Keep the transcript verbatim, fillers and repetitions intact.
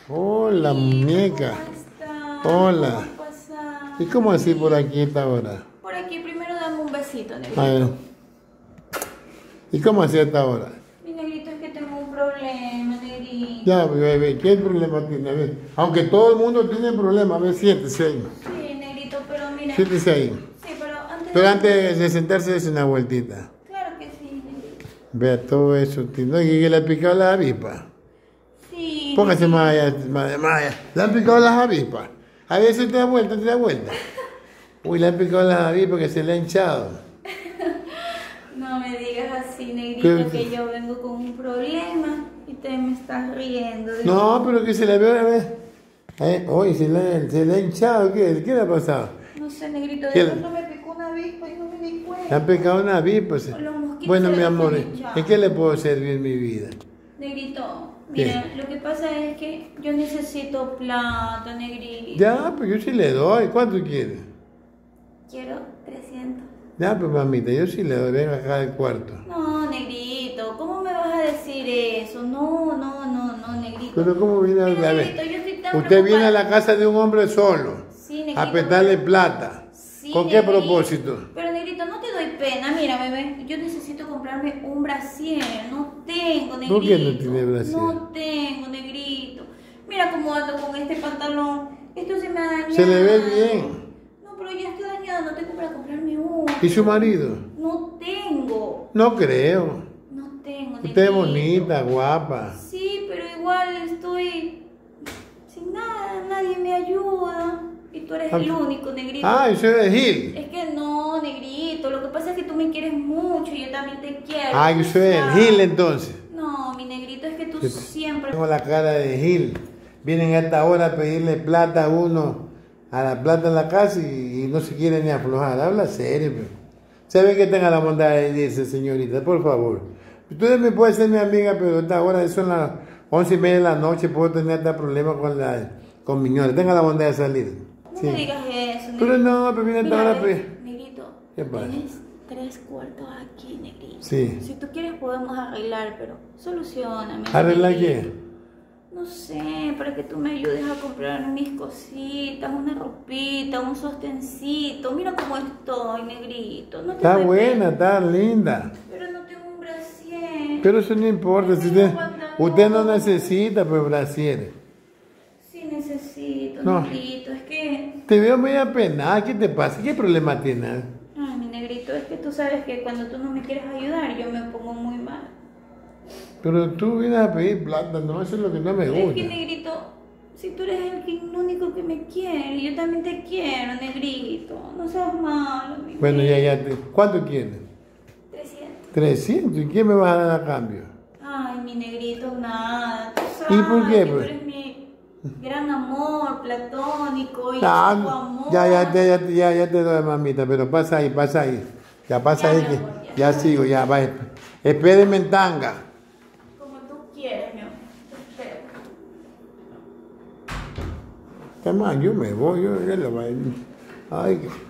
Hola, muñeca. ¿Cómo estás? Hola. ¿Cómo pasás? ¿Y cómo así por aquí esta hora? Por aquí, primero dame un besito, negrito. A ver. ¿Y cómo así esta hora? Mi negrito, es que tengo un problema, negrito. Ya, bebé, ¿qué problema tiene? A ver, aunque todo el mundo tiene problemas, a ver, siéntese ahí. Sí, negrito, pero mira. Siéntese ahí. Sí, pero antes Pero de... antes de sentarse, es una vueltita. Claro que sí, negrito. Vea todo eso, tío. ¿Y que le ha picado la avispa? Sí. Póngase más allá, más allá, más allá. Le han picado las avispas. A ver si te da vuelta, te da vuelta. Uy, le han picado las avispas que se le ha hinchado. No me digas así, negrito, ¿Qué? que yo vengo con un problema y te me estás riendo. de- No, pero que se le ve, a ver. Eh, oye, se le, se le ha hinchado, ¿qué? ¿Qué le ha pasado? No sé, negrito, ¿Qué? de pronto me picó una avispa y no me di Le cuenta. han picado una avispa. se- O los mosquitos Bueno, se mi le amor, han hinchado. ¿en qué le puedo servir en mi vida? Negrito, mira, lo que pasa es que yo necesito plata, negrito. Ya, pues yo sí le doy. ¿Cuánto quiere? Quiero trescientos. Ya, pues mamita, yo sí le doy. Venga acá al cuarto. No, negrito, ¿cómo me vas a decir eso? No, no, no, no, negrito. Pero ¿cómo viene a Mira, a negrito, ver? yo estoy tan Usted viene a preocupada. la casa de un hombre solo. Sí, negrito. A petarle plata. Sí, ¿Con qué negrito. propósito? Pero, negrito, no te doy pena. Mira, bebé, yo necesito comprarme un brasier. No tengo, negrito. ¿Por qué no tiene brasier? No tengo, negrito. Mira cómo ando con este pantalón. Esto se me ha dañado. Se le ve bien. No, pero ya está dañado. No tengo para comprarme uno. ¿Y su marido? No tengo. No creo. No tengo, Usted es negrito. bonita, guapa. Sí, pero igual estoy sin nada. Nadie me ayuda. Y tú eres el único, negrito. Ah, eso es Gil. Es que no, negrito, lo que pasa es que tú me quieres mucho y yo también te quiero. Ah, tú eso es el sabes. Gil entonces. No, mi negrito, es que tú Sí. siempre... Tengo la cara de Gil. Vienen a esta hora a pedirle plata a uno, a la plata en la casa y, y no se quiere ni aflojar. Habla serio, pero. Se ve que tenga la bondad de decirse, señorita, por favor. Usted me puede ser mi amiga, pero a esta hora son las once y media de la noche, puedo tener este problema con la con mi señora. Tenga la bondad de salir. No Sí. me digas eso, negrito. Pero no, pero viene a esta Mira, hora, ve, pues. negrito, ¿Qué pasa? tienes tres cuartos aquí, negrito. Sí. Si tú quieres podemos arreglar, pero solucioname. ¿Arreglar negrito. qué? No sé, para que tú me ayudes a comprar mis cositas, una ropita, un sostencito. Mira cómo estoy, negrito. No te Está doy buena, pena. está linda. Pero no tengo un brasier. Pero eso no importa. Si usted, usted no necesita, pues, brasier. Sí necesito, No. negrito. Es que... Te veo muy apenada. ¿Qué te pasa? ¿Qué problema tienes? Ay, mi negrito, es que tú sabes que cuando tú no me quieres ayudar, yo me pongo muy mal. Pero tú vienes a pedir plata, no, eso es lo que no me Es que, gusta. negrito, si tú eres el, que- el único que me quiere, yo también te quiero, negrito. No seas malo, mi Bueno, ya, negrito. ya. Te, ¿cuánto quieres? trescientos. trescientos. ¿Y qué me vas a dar a cambio? Ay, mi negrito, nada. Tú sabes ¿Y por qué, que pues? tú eres mi gran amor platónico y Ah, tu amor. ya, ya, ya, ya, ya, ya te doy, mamita, pero pasa ahí, pasa ahí. Ya pasa Ya, ahí, mi que amor, ya. ya sigo, ya, va. Espéreme en tanga. Como tú quieres, mi amor. Te espero. ¿Qué más? Yo me voy, yo, yo le voy a... Ay, que-